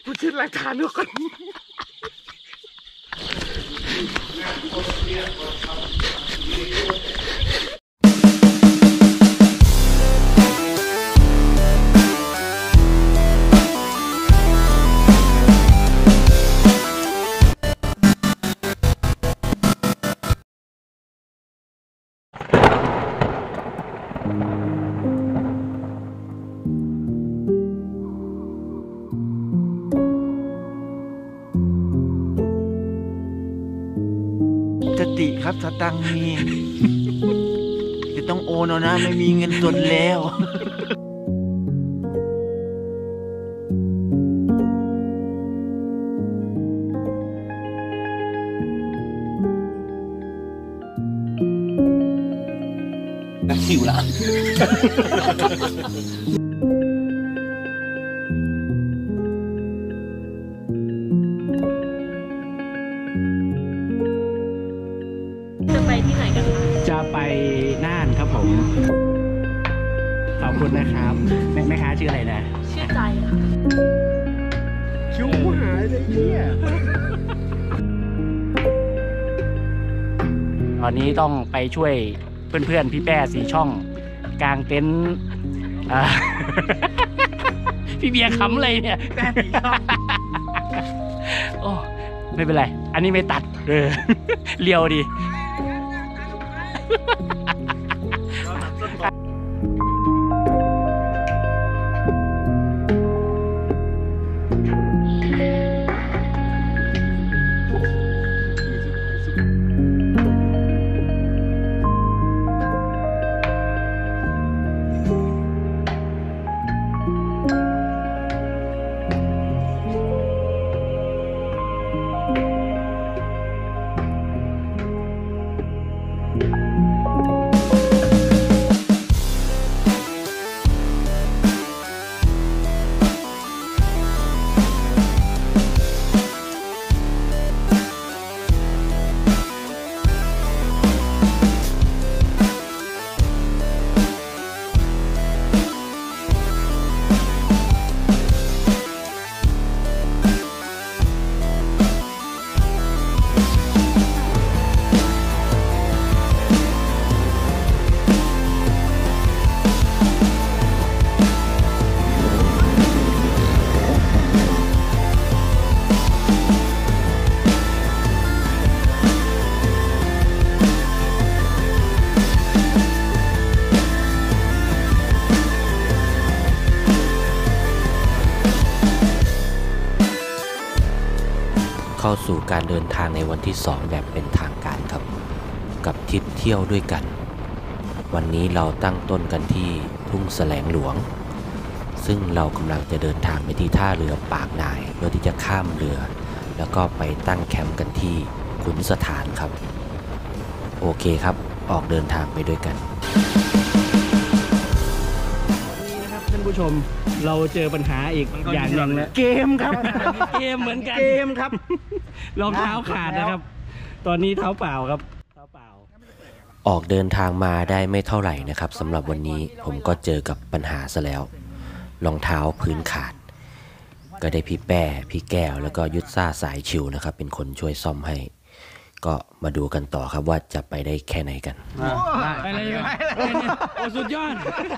กูเช็ดหลักฐานด้วยก่อนสติครับสตังค์มีจะต้องโอนเอานะไม่มีเงินสดแล้วหิวละจะไปที่ไหนกันคะจะไปน่านครับผมขอบคุณนะครับแม่ค้าชื่ออะไรนะชื่อใจค่ะคิวหายเลยเนี่ยตอนนี้ต้องไปช่วยเพื่อนๆพี่แป้สีช่องกลางเต็นท์พี่เบียร์ขำอะไรเนี่ยแป้สีช่องโอ้ไม่เป็นไรอันนี้ไม่ตัดเลียวดีเข้าสู่การเดินทางในวันที่2แบบเป็นทางการครับกับทริปเที่ยวด้วยกันวันนี้เราตั้งต้นกันที่ทุ่งแสลงหลวงซึ่งเรากำลังจะเดินทางไปที่ท่าเรือปากนายเพื่อที่จะข้ามเรือแล้วก็ไปตั้งแคมป์กันที่ขุนสถานครับโอเคครับออกเดินทางไปด้วยกันนี่นะครับท่านผู้ชมเราเจอปัญหาอีกอย่างหนึ่งแล้วเกมครับเกมเหมือนกันเกมครับรองเท้าขาดนะครับตอนนี้เท้าเปล่าครับเท้าเปล่าออกเดินทางมาได้ไม่เท่าไหร่นะครับสำหรับวันนี้ผมก็เจอกับปัญหาซะแล้วรองเท้าพื้นขาดก็ได้พี่แป้พี่แก้วแล้วก็ยุทธซ่าสายชิวนะครับเป็นคนช่วยซ่อมให้ก็มาดูกันต่อครับว่าจะไปได้แค่ไหนกันไปเลยโอ้สุดยอด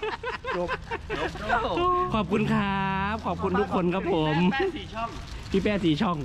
ขอบคุณครับขอบคุณทุกคนครับผมพี่แป้สีช่อง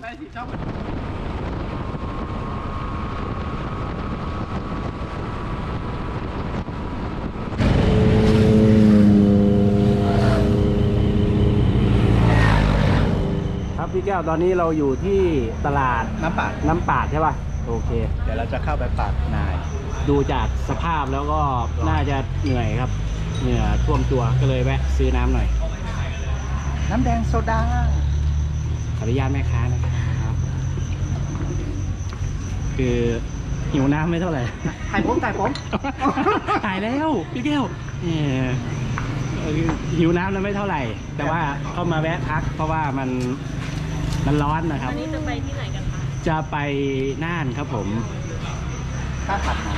ครับพี่แก้วตอนนี้เราอยู่ที่ตลาดน้ำปาดใช่ป่ะโอเคเดี๋ยวเราจะเข้าไปปากนายดูจากสภาพแล้วก็น่าจะเหนื่อยครับเหงื่อท่วมตัวก็เลยแวะซื้อน้ำหน่อยน้ำแดงโซดาขออนุญาตแม่ค้านะครับคือหิวน้ำไม่เท่าไหร่ถ่ายผมถ่ายแล้วพี่แก้วหิวน้ำแล้วไม่เท่าไหร่แต่ว่าเข้ามาแวะพักเพราะว่ามันร้อนนะครับอันนี้จะไปที่ไหนกันคะจะไปน่านครับผมข้าวผัด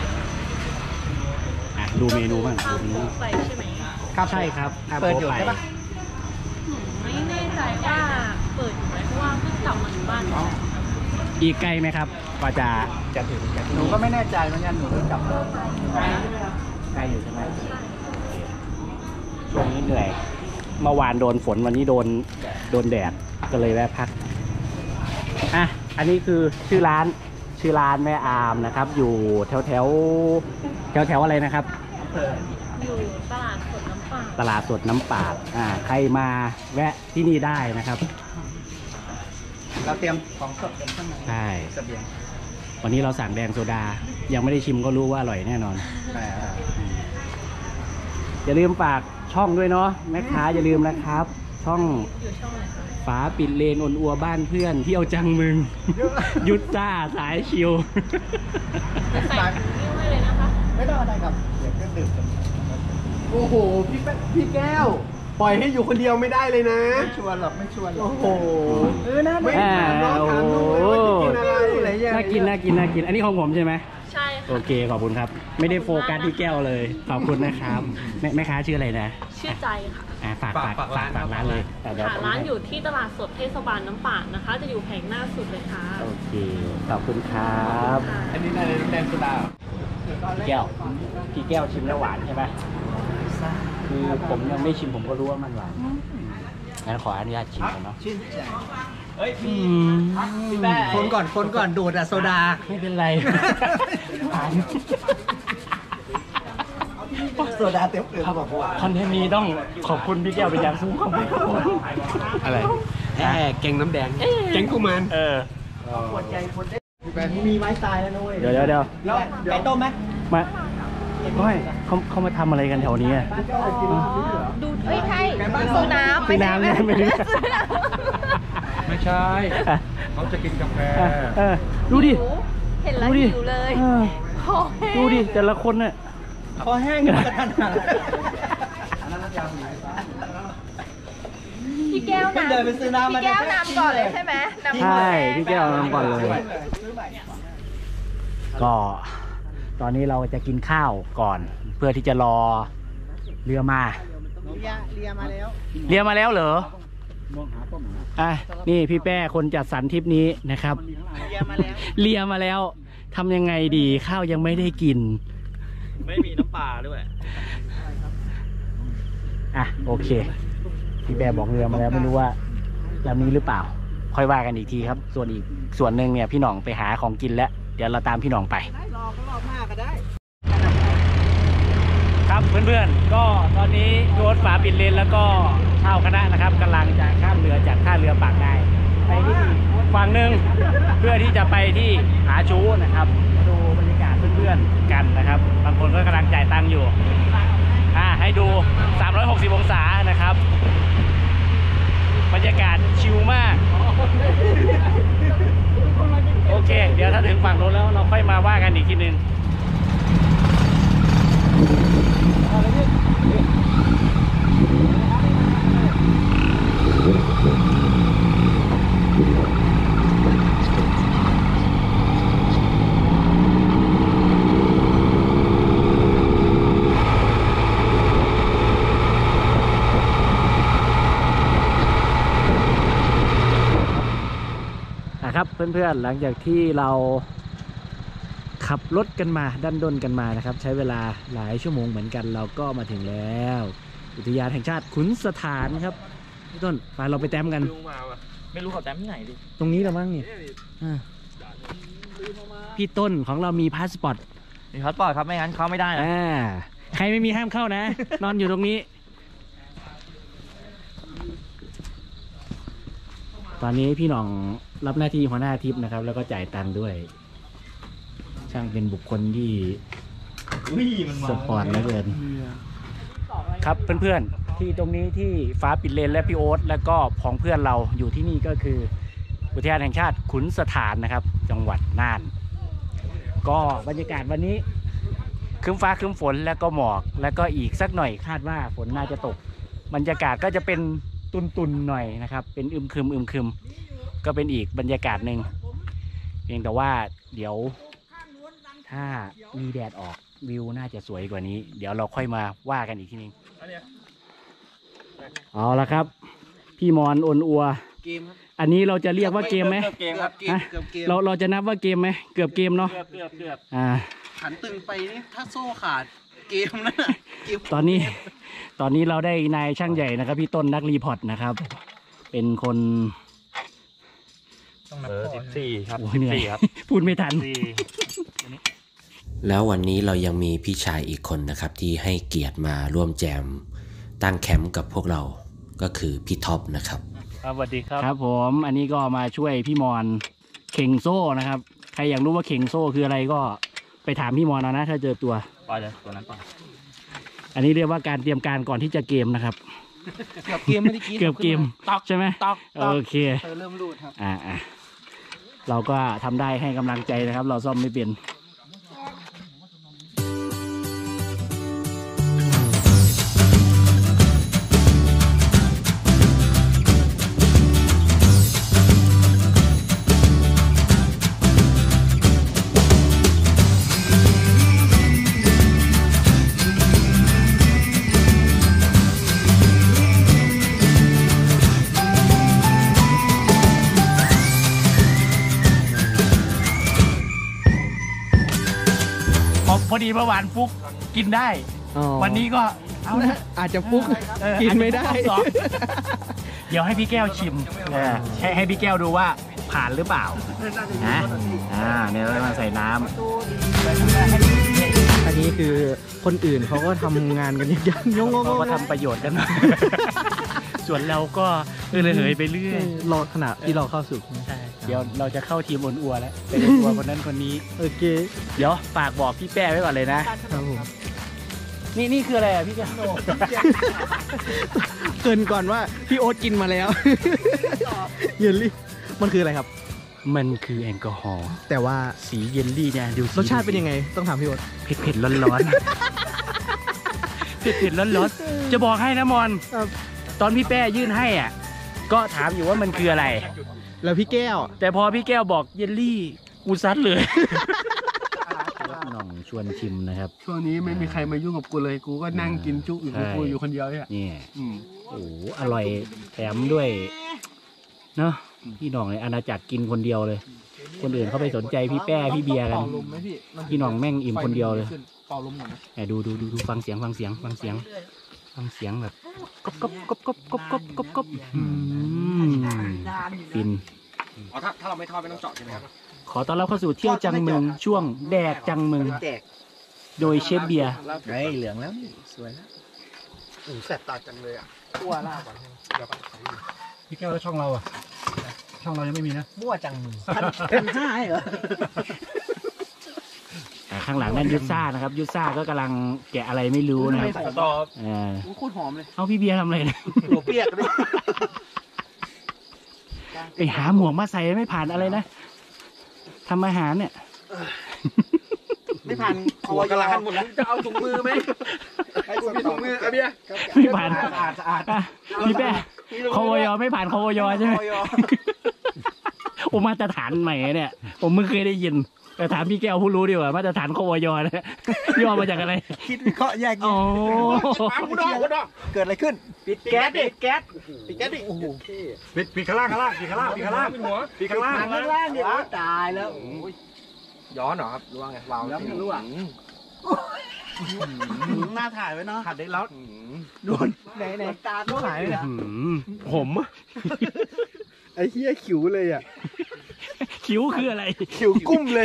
ดูเมนูบ้างข้าวโพดไปใช่ไหมครับใช่ครับเปิดอยู่ใช่ปะไม่แน่ใจว่าเปิดอยู่ไหมเพราะว่าอีกไกลไหมครับกว่าจะถึงหนูก็ไม่แน่ใจเหมือนกันหนูก็จับไกลอยู่ใช่ไหมช่วงนี้เหนื่อยเมื่อวานโดนฝนวันนี้โดนแดดก็เลยแวะพักอ่ะอันนี้คือชื่อร้านแม่อามนะครับอยู่แถวอะไรนะครับอยู่ตลาดสดน้ำปลาตลาดสดน้ำปาดใครมาแวะที่นี่ได้นะครับเราเตรียมของสดเป็นข้างในใช่เสบียงวันนี้เราสั่งแดงโซดายังไม่ได้ชิมก็รู้ว่าอร่อยแน่นอน อย่าลืมฝากช่องด้วยเนาะแม่ค้าอย่าลืมนะครับ ช่องอยู่ช่องไหนคะฝาปิดเลนอนอัวบ้านเพื่อนที่เอาจังมึง ยุดจ้าสายชิวจะใส่นิ้วให้เลยนะคะไม่ต้องอะไรครับเดี๋ยวก็ดื่มกันโอ้โห พี่แก้ว ปล่อยให้อยู่คนเดียวไม่ได้เลยนะไม่ชวนหรอกไม่ชวนหรอกโอ้โหไม่ถามน้องถามลูกเลยว่าจะกินอะไรน่ากินอันนี้ของผมใช่ไหมใช่โอค่ะเคขอบคุณครับ ไม่ได้โฟกัสที่แก้วเลยขอบคุณนะครับแม่ค้าชื่ออะไรนะชื่อใจค่ะฝากร้านเลยเดี๋ยวค่ะร้านอยู่ที่ตลาดสดเทศบาลน้ำปาดนะคะ จะอยู่แผงหน้าสุดเลยค่ะโอเคขอบคุณครับค่ะอันนี้อะไรน้ำแดงโซดาแก้วพี่แก้วชิมแล้วหวานใช่ไหมคือผมยังไม่ชิมผมก็รู้ว่ามันหวานงั้นขออนุญาตชิมกันเนาะชื่นใจคนก่อนดูดอะโซดาไม่เป็นไรหวานโซดาเต็มเกลือเขาบอกว่าคอนเทนต์นี้ต้องขอบคุณพี่แก้วเป็นอย่างสูงขอบคุณครับผมอะไรแกงน้ำแดงแกงกุมารแบบนี้มีไม้ตายแล้วนะเว้ยเดี๋ยวแล้วไก่ต้มไหมมาไม่เขามาทำอะไรกันแถวนี้อะดูเอ้ยใช่ซื้อน้ำซื้อน้ำเนี่ยไม่รู้ไม่ใช่ เขาจะกินกาแฟดูดิเห็นแล้วดูดิหิวเลยเออขอแห้งดูดิแต่ละคนเนี่ยคอแห้งกันกระทันหันพี่แก้วเพิ่งเดินไปซื้อน้ำมาพี่แก้วนำก่อนเลยใช่ไหมนำใช่พี่แก้วนำก่อนเลย ก็ตอนนี้เราจะกินข้าวก่อน เพื่อที่จะรอเรือมาเรือมาแล้วเหรออ่ะนี่พี่แป้คนจัดสรรทริปนี้นะครับเรือมาแล้วทำยังไงดีข้าวยังไม่ได้กินไม่มีน้ำปลาด้วยอ่ะโอเคพี่แป้บอกเรือมาแล้วไม่รู้ว่าลำนี้หรือเปล่า ค่อยว่ากันอีกทีครับ ส่วนอีกส่วนหนึ่งเนี่ยพี่หน่องไปหาของกินแล้วเดี๋ยวเราตามพี่หน่องไปครับเพื่อนๆก็ตอนนี้รถฝาปิดเลนแล้วก็ชาวคณะนะครับกำลังจะข้ามเรือจากท่าเรือปากนายไปที่ฝั่งหนึ่งเพื่อที่จะไปที่หาชูนะครับดูบรรยากาศเพื่อนๆกันนะครับบางคนก็กำลังจ่ายตังค์อยู่ให้ดู360องศานะครับบรรยากาศชิลมากโอเคเดี๋ยวถ้าถึงฝั่งโน้นแล้วเราค่อยมาว่ากันอีกทีนึงครับเพื่อนๆหลังจากที่เราขับรถกันมาดันด้นกันมานะครับใช้เวลาหลายชั่วโมงเหมือนกันเราก็มาถึงแล้วอุทยานแห่งชาติขุนสถานครับพี่ต้นไปเราไปแต้มกันไม่รู้เขาแต้มที่ไหนดิตรงนี้ละมั้งนี่พี่ต้นของเรามีพาสปอร์ตมีพาสปอร์ตครับไม่งั้นเขาไม่ได้นะใครไม่มีห้ามเข้านะ นอนอยู่ตรงนี้ตอนนี้พี่หน่องรับหน้าที่หัวหน้าทริปนะครับแล้วก็จ่ายตังค์ด้วยช่างเป็นบุคคลที่สปอร์ตเหลือเกินครับเพื่อนๆที่ตรงนี้ที่ฟ้าปิดเลนและพี่โอ๊ตแล้วก็ของเพื่อนเราอยู่ที่นี่ก็คืออุทยานแห่งชาติขุนสถานนะครับจังหวัดน่านก็บรรยากาศวันนี้ครึ้มฟ้าครึ้มฝนแล้วก็หมอกแล้วก็อีกสักหน่อยคาดว่าฝนน่าจะตกบรรยากาศก็จะเป็นตุนๆหน่อยนะครับเป็นอึมครึมก็เป็นอีกบรรยากาศหนึ่งเพียงแต่ว่าเดี๋ยวถ้ามีแดดออกวิวน่าจะสวยกว่านี้เดี๋ยวเราค่อยมาว่ากันอีกทีนึงเอาละครับพี่มอนอนอัวอันนี้เราจะเรียกว่าเกมไหมเกมครับฮะเกือบเกมเราจะนับว่าเกมไหมเกือบเกมเนาะเกือบ ขันตึงไปนี่ถ้าโซ่ขาดเกมนะเกมตอนนี้เราได้นายช่างใหญ่นะครับพี่ต้นนักรีพอร์ตนะครับ เป็นคน 14ครับโอ้ยเหนื่อยพูดไม่ทันแล้ววันนี้เรายังมีพี่ชายอีกคนนะครับที่ให้เกียรติมาร่วมแจมตั้งแคมป์กับพวกเราก็คือพี่ท็อปนะครับสวัสดีครับครับผมอันนี้ก็มาช่วยพี่มอนเข่งโซ่นะครับใครอยากรู้ว่าเข่งโซ่คืออะไรก็ไปถามพี่มอนเอานะถ้าเจอตัวปล่อยเลยตัวนั้นปล่อยอันนี้เรียกว่าการเตรียมการก่อนที่จะเกมนะครับเกือบเกมไม่ได้กินเกือบเกมตอกใช่ไหมตอกโอเคเริ่มรูดครับเราก็ทำได้ให้กำลังใจนะครับ เราซ่อมไม่เป็นพอดีเมื่อวานฟุกกินได้ วันนี้ก็เอานะอาจจะฟุก กินไม่ได้อาจจะฟุกรอบสองเดี๋ยวให้พี่แก้วชิมให้พี่แก้วดูว่าผ่านหรือเปล่านะเนี่ยเรามาใส่น้ำอันนี้คือคนอื่นเขาก็ทำงานกันยากๆงงเราก็ทำประโยชน์กัน ส่วนเราก็เหยไปเรื่อยรอขณะที่เราเข้าสู่ใช่เดี๋ยวเราจะเข้าทีมอัวแล้วเป็นอัวคนนั้นคนนี้โอเคเดี๋ยวฝากบอกพี่แป้ไว้ก่อนเลยนะครับผมนี่คืออะไรอ่ะพี่แก้วเกรินก่อนว่าพี่โอ๊ตกินมาแล้ว เยลลี่มันคืออะไรครับมันคือแอลกอฮอล์แต่ว่าสีเยลลี่เนี่ยดูสิรสชาติเป็นยังไงต้องถามพี่โอ๊ตเผ็ดๆร้อนๆ เผ็ดๆร้อนๆจะบอกให้นะมอนครับตอนพี่แป้ยื่นให้อ่ะก็ถามอยู่ว่ามันคืออะไรแล้วพี่แก้วแต่พอพี่แก้วบอกเยลลี่กูซัดเลยหน่องชวนชิมนะครับช่วงนี้ไม่มีใครมายุ่งกับกูเลย กูก็นั่งกินจุอยู่ของกูอยู่คนเดียวเนี่ยนี่โอ้โหอร่อยแถมด้วยเนาะพี่หน่องในอาณาจักรกินคนเดียวเลย คนอื่นเขาไปสนใจพี่แป้พี่เบียร์กันเป่าลมไหมพี่พี่หน่องแม่งอิ่มคนเดียวเลยเป่าลมหน่อยนะแหมดูฟังเสียงแบบก๊อบฟินถ้าเราไม่ทอดไม่ต้องเจาะใช่ไหมครับขอต้อนรับเข้าสู่เที่ยวจังเมืองช่วงแดกจังเมืองแจกโดยเชฟเบียร์ไอ้เหลืองแล้วนี่สวยแล้วแสบตาจังเลยอ่ะมั่วล่าก่อนพี่แก้วแล้วช่องเราอ่ะช่องเรายังไม่มีนะมั่วจังมึงเป็นห้าเหรอข้างหลังนั่นยุทธซ่านะครับยุทธซ่าก็กำลังแกะอะไรไม่รู้นะครับต่อโคตรหอมเลยเอาพี่เบียร์ทำอะไรเนี่ยหัวเปียกเลยไปหาหมวกมาใส่ไม่ผ่านอะไรนะทำอาหารเนี่ยไม่ผ่านหัวกระลานหมดแล้วจะเอาถุงมือไหมให้กูมีถุงมืออะเบียร์ไม่ผ่านสะอาดอ่ะพี่แป้คอยไม่ผ่านคอยใช่ไหมโอ้มาตรฐานใหม่เนี่ยผมไม่เคยได้ยินแต่ถามพี่แก้วผู้รู้ดีกว่ามาตรฐานคอยเนี่ยย่อมาจากอะไรคิดวิเคราะห์แยกโอ้เกิดอะไรขึ้น ปิดแก๊สดิแก๊สปิดแก๊สดิโอ้โหปิดข้างล่างปิดข้างล่างปิดข้างล่างข้างล่างดิตายแล้วย้อนเหรอครับรู้ว่าไงวาวแล้วมันรั่วหน้าถ่ายไว้เนาะขัดได้แล้วโดนไหนตาก็หายเลยผม ไอ้เหี้ยขิวเลยอ่ะคิ้วคืออะไรขิวกุ้มเลย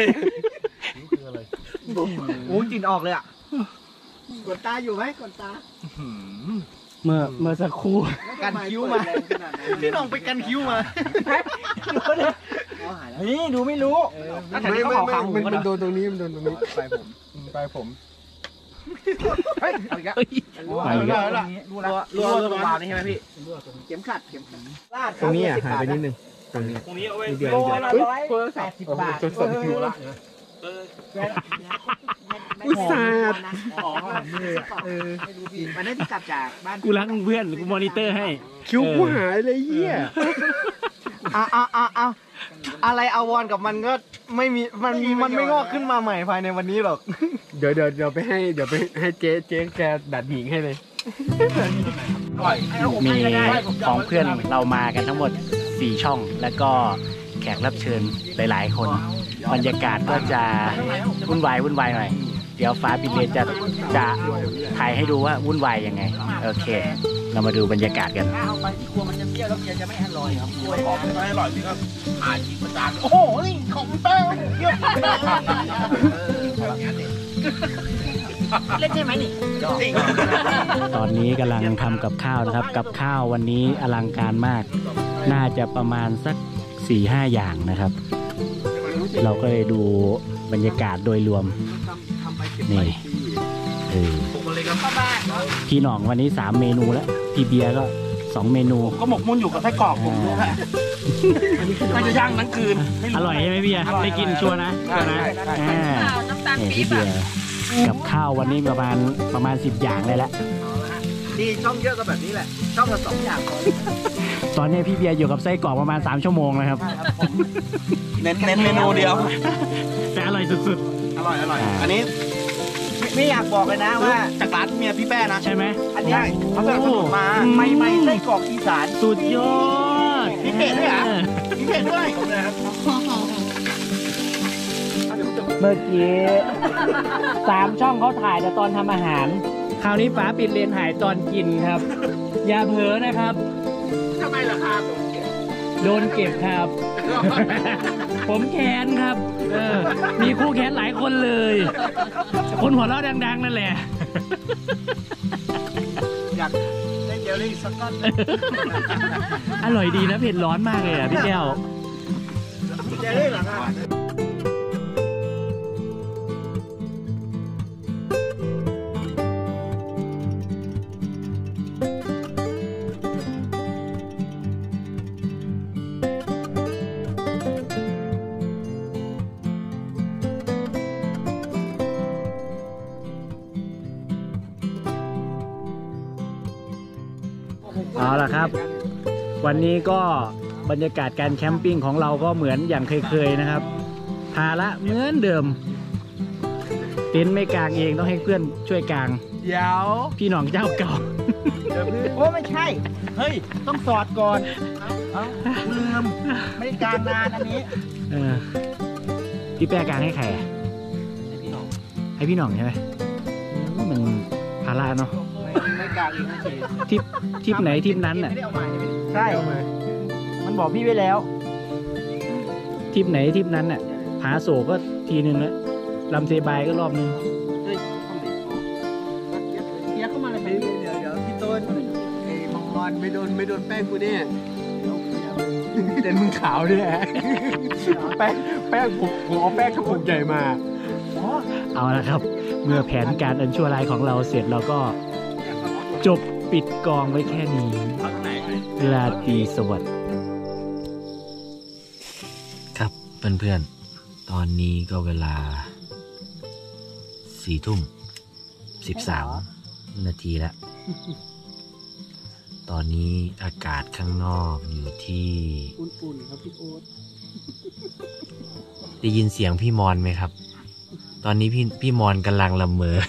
โอ้กลิ่นออกเลยอ่ะกดตาอยู่ไหมกดตาเมื่อสักครู่กันคิ้วมาพี่น้องไปกันคิ้วมานี่ดูไม่รู้ไม่มันโดนตรงนี้มันโดนตรงนี้ไปผมเฮ้ยเอาอีกแล้วไปอีกแล้วรัววาวนี่ใช่ไหมพี่เข็มขัดตรงนี้อ่ะหายไปนิดนึงตรงนี้เอาไว้โลละ180 บาทจนสดหิวละอุตส่าห์มันได้ที่กลับจากบ้านกูรักเพื่อนกูมอนิเตอร์ให้คิวกูหายเลยเหี้ยอะไรอาวรกับมันก็ไม่มีมันไม่งอกขึ้นมาใหม่ภายในวันนี้หรอกเดี๋ยวไปให้เจ๊แกดัดหญิงให้เลยมีของเพื่อนเรามากันทั้งหมด 4 ช่องแล้วก็แขกรับเชิญหลายๆคนบรรยากาศก็จะวุ่นวายหน่อยเดี๋ยวฟ้าปิดเลนจะถ่ายให้ดูว่าวุ่นวายยังไงโอเคเรามาดูบรรยากาศกันเอาไปที่ครัวมันจะเปรี้ยวแล้วเบียร์จะไม่อร่อยครับกล้วยหอมไม่อร่อยพี่ครับผ่านกินประจานโอ้โหนี่ของแป้งเยอะเล่นใช่ไหมนี่ตอนนี้กำลังทำกับข้าวนะครับกับข้าววันนี้อลังการมากน่าจะประมาณสัก 4-5 อย่างนะครับเราก็เลยดูบรรยากาศโดยรวมนี่พี่หน่องวันนี้3 เมนูแล้วพี่เบียร์ก็2 เมนูก็หมกมุ่นอยู่กับไส้กรอกผมรู้แหละมันจะย่างทั้งคืนอร่อยใช่ไหมเบียร์ได้กินชัวร์นะนี่พี่เบียร์กับข้าววันนี้ประมาณ10 อย่างเลยละนี่ช่องเยอะก็แบบนี้แหละช่องละ2 อย่างตอนนี้พี่เบียร์อยู่กับไส้กรอกประมาณ3 ชั่วโมงนะครับเน้นเมนูเดียวแต่อร่อยสุดๆอร่อยอันนี้ไม่อยากบอกเลยนะว่าจากร้านเมียพี่แป้นะใช่ไหมอันนี้เขาแบบมาไม่ไส้กรอกอีสานสุดยอดมีเผ็ดด้วยอ่ะมีเผ็ดด้วยเมื่อกี้3 ช่องเขาถ่ายแต่ตอนทำอาหารคราวนี้ฟ้าปิดเลนถ่ายตอนกินครับอย่าเผลอนะครับทำไมล่ะครับโดนเก็บครับผมแค้นครับมีคู่แค้นหลายคนเลยคนหัวเราะดังๆนั่นแหละอยากได้เจลลี่สักก้อนอร่อยดีนะเผ็ดร้อนมากเลยอ่ะพี่แก้วเจลลี่เหรอครับเอาล่ะครับวันนี้ก็บรรยากาศการแคมปิ้งของเราก็เหมือนอย่างเคยๆนะครับภาระเหมือนเดิมเต็นท์ไม่กางเองต้องให้เพื่อนช่วยกางเดี๋ยวพี่หน่องเจ้าเก่าโอ้ไม่ใช่เฮ้ยต้องสอดก่อนลืมไม่ได้กางนานอันนี้พี่แป้กางให้ใครให้พี่หน่องใช่ไหมมันภาระเนาะไม่กางเองทิปไหนทิปนั้นน่ะใช่มันบอกพี่ไว้แล้วทิปไหนทิปนั้นน่ะผาโศกก็ทีนึงแล้วลำเซบายก็รอบนึงเดี๋ยวเข้ามาเลยเดี๋ยวพี่ต้นไอ้มังกรไม่โดนแป้งกูเนี่ยเต็นมึงขาวด้วยแป้งผมเอาแป้งกระปุกใหญ่มาเอาละครับเมื่อแผนการอันชั่วร้ายของเราเสร็จเราก็จบปิดกองไว้แค่นี้ราตรีสวัสดิ์ครับเพื่อนๆตอนนี้ก็เวลา4:13 นาทีแล้วตอนนี้อากาศข้างนอกอยู่ที่อุ่นๆครับพี่โอ๊ตได้ยินเสียงพี่มอนไหมครับตอนนี้พี่มอนกำลังละเมอ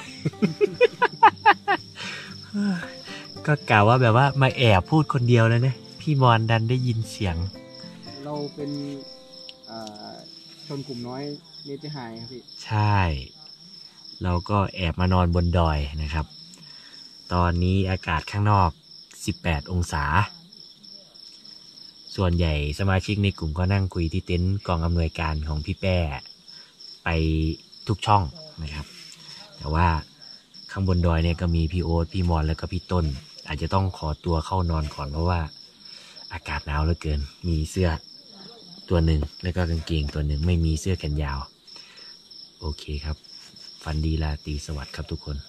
ก็กล่าวว่าแบบว่ามาแอบพูดคนเดียวแล้วนะพี่มอนดันได้ยินเสียงเราเป็นชนกลุ่มน้อยเนติหายครับพี่ใช่เราก็แอบมานอนบนดอยนะครับตอนนี้อากาศข้างนอก18 องศาส่วนใหญ่สมาชิกในกลุ่มก็นั่งคุยที่เต็นท์กองอำนวยการของพี่แป้ไปทุกช่องนะครับแต่ว่าข้างบนดอยเนี่ยก็มีพี่โอ๊ตพี่มอนแล้วก็พี่ต้นอาจจะต้องขอตัวเข้านอนก่อนเพราะว่าอากาศหนาวเหลือเกินมีเสื้อตัวหนึ่งแล้วก็กางเกงตัวหนึ่งไม่มีเสื้อแขนยาวโอเคครับฝันดีราตรีสวัสดิ์ครับทุกคน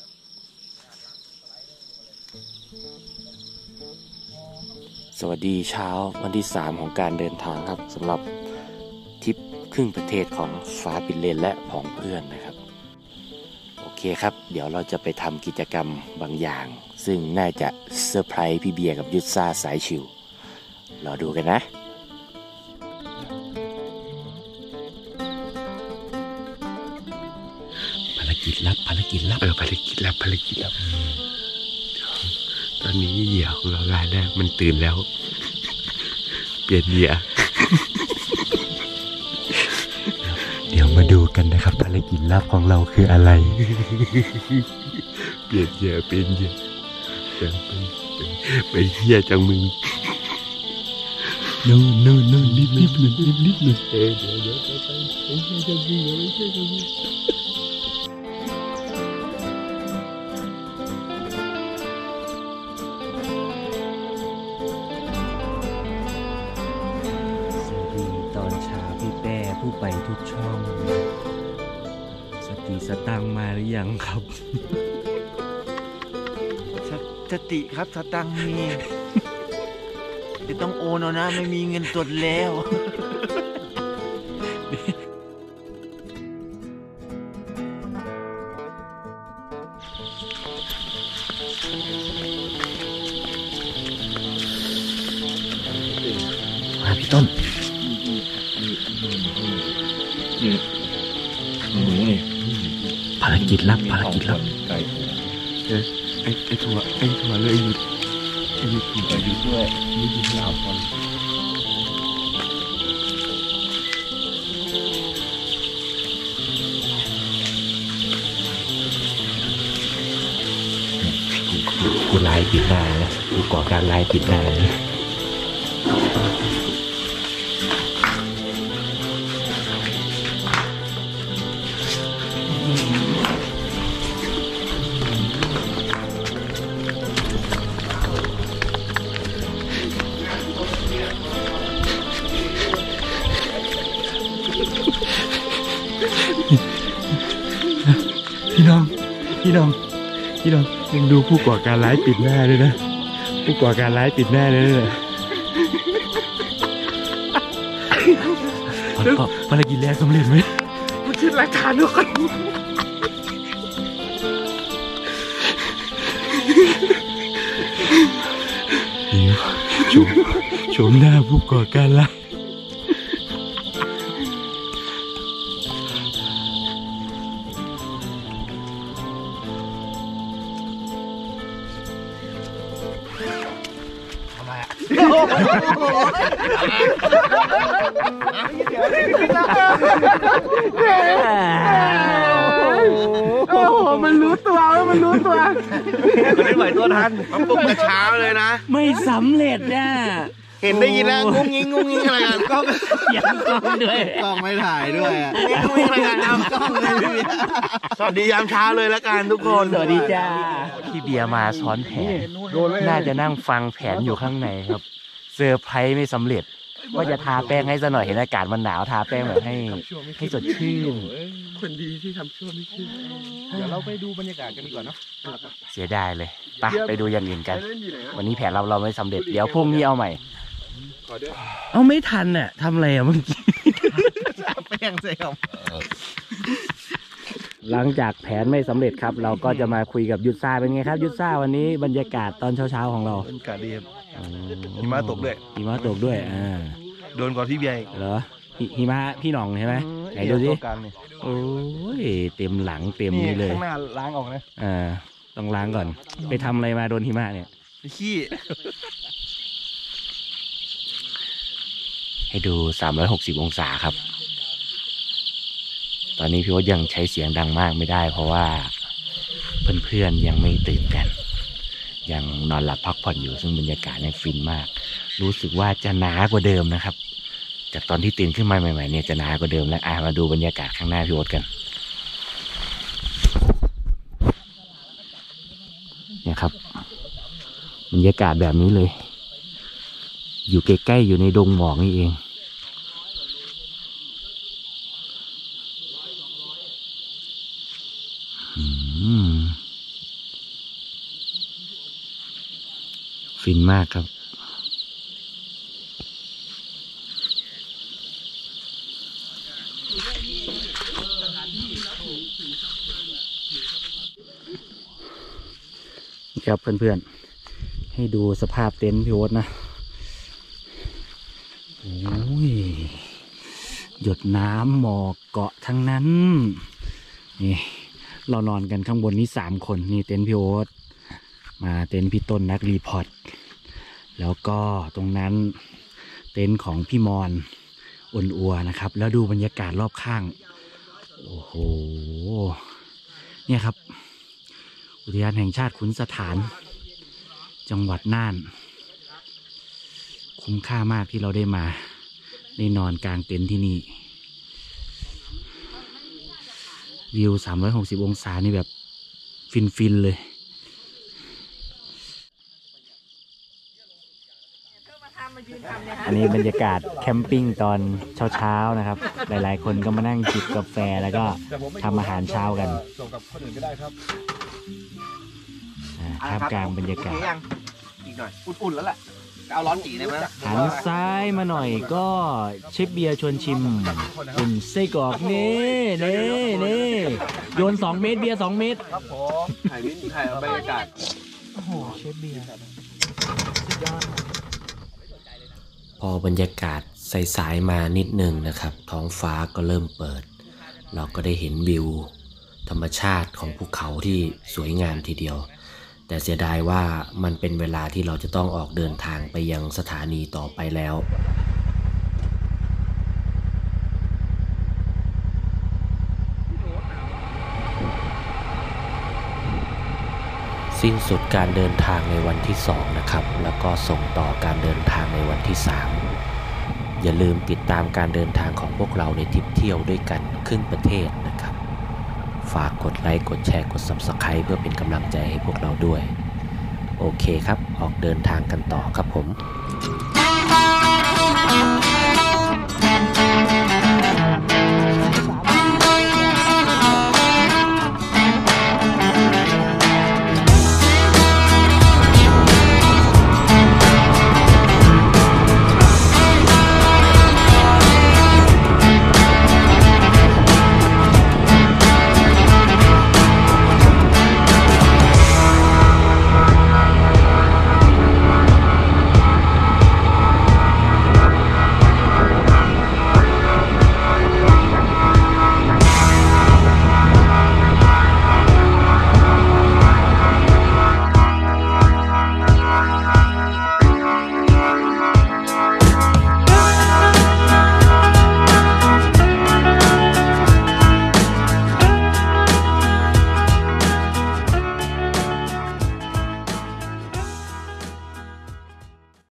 สวัสดีเช้าวันที่3ของการเดินทางครับสำหรับทริปครึ่งประเทศของฟ้าปิดเลนและผองเพื่อนนะครับโอเคครับเดี๋ยวเราจะไปทำกิจกรรมบางอย่างซึ่งน่าจะเซอร์ไพรส์พี่เบียร์กับยุทธซ่าสายชิวรอดูกันนะภารกิจลับภารกิจลับตอนนี้เหยื่อของเรารายแรกมันตื่นแล้วเปลี่ยนเหยื่อ เดี๋ยวมาดูกันนะครับภารกิจลับของเราคืออะไร เปลี่ยนเหยื่อเป็นเหยื่อไปเหี้ยจังมึงนู่นรีบหน่อยเดี๋ยวไปเหี้ยจังมึงไปเหี้ยจังมึงตอนเช้าพี่แป้ผู้ไปทุกช่อง สติสตังค์มาหรือยังครับสติครับสตังค์มีจะต้องโอนเอานะไม่มีเงินสดแล้วมาพี่ต้นภารกิจลับไอ้ถั่วเลยหยุดกินไปด้วยนี่กินข้าวก่อนกูไล่ปิดหน้านะกูก่อการไล่ปิดหน้านะพี่น้องยังดูผู้ก่อการร้ายปิดหน้าด้วยนะผู้ก่อการร้ายปิดหน้าเลยนะภารกิจแรกสำเร็จไหมกูชื่อรายการทุกคนชมหน้าผู้ก่อการร้ายมันรู้ตัวมันรู้ตัวไม่ไหวตัวทันมาปลุกแต่เช้าเลยนะไม่สำเร็จนะเห็นได้ยินแล้วงุ้งงิ้งอะไรกันกล้องเสียงกล้องด้วยกล้องไม่ถ่ายด้วยงุ้งงิ้งอะไรกันเอากล้องเลยพี่เบียร์สวัสดียามเช้าเลยละกันทุกคนสวัสดีจ้าพี่เบียร์มาซ้อนแผนน่าจะนั่งฟังแผนอยู่ข้างในครับเซอร์ไพรส์ไม่สำเร็จว่าจะทาแป้งให้ซะหน่อยเห็นอากาศมันหนาวทาแป้งแบบให้สดชื่นคนดีที่ทำชั่วไม่ขึ้นเดี๋ยวเราไปดูบรรยากาศกันดีกว่าเนาะเสียดายเลยไปดูอย่างอื่นกัน วันนี้แผนเราไม่สำเร็จเดี๋ยวพรุ่งนี้เอาใหม่เอาไม่ทันน่ะทำอะไรอ่ะเมื่อกี้แป้งใส่ครับหลังจากแผนไม่สำเร็จครับ เราก็จะมาคุยกับยุทธซ่าเป็นไงครับยุทธซ่าวันนี้บรรยากาศตอนเช้าๆของเราบรรยากาศดีหิมะตกด้วยหิมะตกด้วยโดนก่อนพี่เบียร์เหรอหิมะพี่หน่องใช่ไหมไหนดูสิโอ้ยเต็มหลังเต็มนี่เลยข้างหน้าล้างออกนะต้องล้างก่อนไปทำอะไรมาโดนหิมะเนี่ยขี้ให้ดู360องศาครับตอนนี้พี่ว่ายังใช้เสียงดังมากไม่ได้เพราะว่าเพื่อนๆยังไม่ตื่นกันยังนอนหลับพักผ่อนอยู่ซึ่งบรรยากาศเนี่ยฟินมากรู้สึกว่าจะหนากว่าเดิมนะครับจากตอนที่ตื่นขึ้นมาใหม่ๆเนี่ยจะหนากว่าเดิมแล้วมาดูบรรยากาศข้างหน้าพี่โอ๊ตกันเนี่ยครับบรรยากาศแบบนี้เลยอยู่ใกล้ๆอยู่ในดงหมอกนี่เองฟินมากครับครับเพื่อนๆให้ดูสภาพเต็นท์พี่โอ๊ตนะโอ้ยหยดน้ำหมอกเกาะทั้งนั้นนี่เรานอนกันข้างบนนี้3 คนนี่เต็นท์พี่โอ๊ตมาเต็นท์พี่ต้นนักรีพอร์ตแล้วก็ตรงนั้นเต็นท์ของพี่มอนอ่อนอัวนะครับแล้วดูบรรยากาศรอบข้างโอ้โหเนี่ยครับอุทยานแห่งชาติขุนสถานจังหวัดน่านคุ้มค่ามากที่เราได้มาได้นอนกลางเต็นท์ที่นี่วิว360 องศานี่แบบฟินเลย อันนี้บรรยากาศแคมปิ้งตอนเช้าๆนะครับหลายๆคนก็มานั่งจิบกาแฟแล้วก็ทำอาหารเช้ากันส่งกับคนอื่นก็ได้ครับท่ามกลางบรรยากาศอีกหน่อยอุ่นๆแล้วแหละเอาร้อนจีได้ไหมหันซ้ายมาหน่อยก็เชฟเบียร์ชวนชิมอุ่นไส้กรอกนี่โยน2 เมตรเบียร์2 เมตรครับผมถ่ายบรรยากาศโอ้โหเชฟเบียร์สุดยอดพอบรรยากาศสายๆมานิดนึงนะครับท้องฟ้าก็เริ่มเปิดเราก็ได้เห็นวิวธรรมชาติของภูเขาที่สวยงามทีเดียวแต่เสียดายว่ามันเป็นเวลาที่เราจะต้องออกเดินทางไปยังสถานีต่อไปแล้วสิ้นสุดการเดินทางในวันที่2นะครับแล้วก็ส่งต่อการเดินทางในวันที่3อย่าลืมติดตามการเดินทางของพวกเราในทริปเที่ยวด้วยกันครึ่งประเทศนะครับฝากกดไลค์กดแชร์กด Subscribe เพื่อเป็นกำลังใจให้พวกเราด้วยโอเคครับออกเดินทางกันต่อครับผม